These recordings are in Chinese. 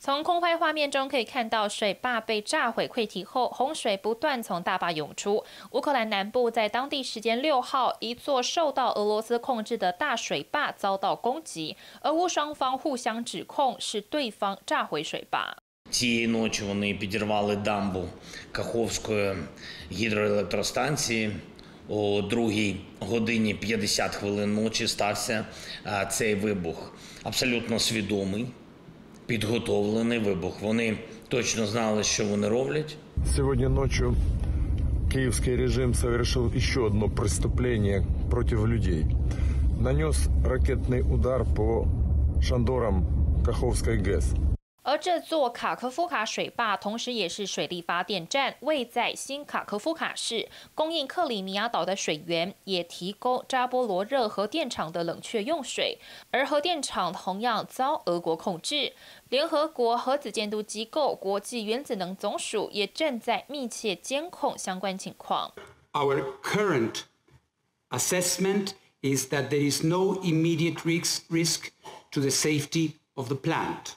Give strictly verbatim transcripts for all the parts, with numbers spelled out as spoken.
从空拍画面中可以看到，水坝被炸毁溃堤后，洪水不断从大坝涌出。乌克兰南部在当地时间六号，一座受到俄罗斯控制的大水坝遭到攻击，俄乌双方互相指控是对方炸毁水坝。 Цієї ночі вони підірвали дамбу Каховської гідроелектростанції. О другій годині п'ятдесят хвилин ночі стався цей вибух. Абсолютно свідомий, підготовлений вибух. Вони точно знали, що вони роблять. Сегодня ночью киевский режим совершил еще одно преступление против людей. Нанес ракетный удар по шандорам Каховской ГЭС. 而这座卡科夫卡水坝，同时也是水力发电站，位在新卡科夫卡市，供应克里米亚岛的水源，也提供扎波罗热核电厂的冷却用水。而核电厂同样遭俄国控制。联合国核子监督机构国际原子能总署也正在密切监控相关情况。 Our current assessment is that there is no immediate risk risk to the safety of the plant.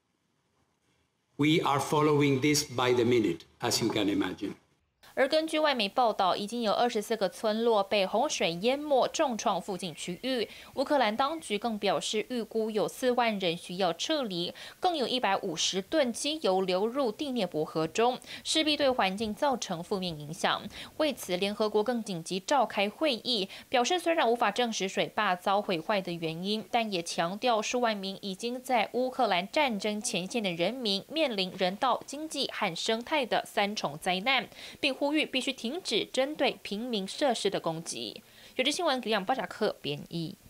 We are following this by the minute, as you can imagine. 而根据外媒报道，已经有二十四个村落被洪水淹没，重创附近区域。乌克兰当局更表示，预估有四万人需要撤离，更有一百五十吨机油流入第聂伯河中，势必对环境造成负面影响。为此，联合国更紧急召开会议，表示虽然无法证实水坝遭毁坏的原因，但也强调数万名已经在乌克兰战争前线的人民面临人道、经济和生态的三重灾难，并呼吁必须停止针对平民设施的攻击。有志新闻，李阳巴扎克编译。